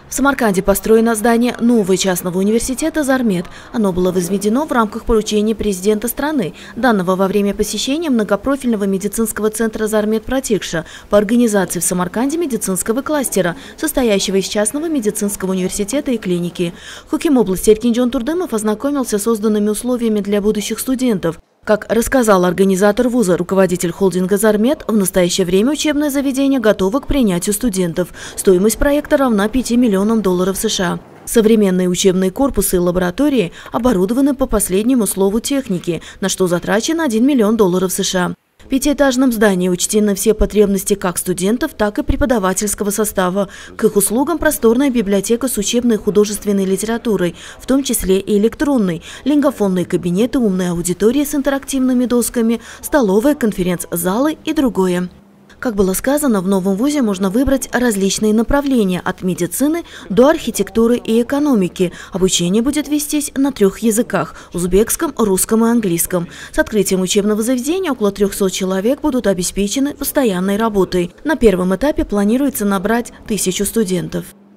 В Самарканде построено здание нового частного университета «Зармет». Оно было возведено в рамках поручения президента страны, данного во время посещения многопрофильного медицинского центра «Зармет Протекша» по организации в Самарканде медицинского кластера, состоящего из частного медицинского университета и клиники. Хуким области Эркинджон Турдымов ознакомился с созданными условиями для будущих студентов. Как рассказал организатор вуза, руководитель холдинга «Зармет», в настоящее время учебное заведение готово к принятию студентов. Стоимость проекта равна $5 миллионам США. Современные учебные корпусы и лаборатории оборудованы по последнему слову техники, на что затрачено $1 миллион США. В пятиэтажном здании учтены все потребности как студентов, так и преподавательского состава. К их услугам просторная библиотека с учебной и художественной литературой, в том числе и электронной, лингофонные кабинеты, умные аудитории с интерактивными досками, столовая, конференц-залы и другое. Как было сказано, в новом вузе можно выбрать различные направления от медицины до архитектуры и экономики. Обучение будет вестись на 3 языках – узбекском, русском и английском. С открытием учебного заведения около 300 человек будут обеспечены постоянной работой. На первом этапе планируется набрать 1000 студентов.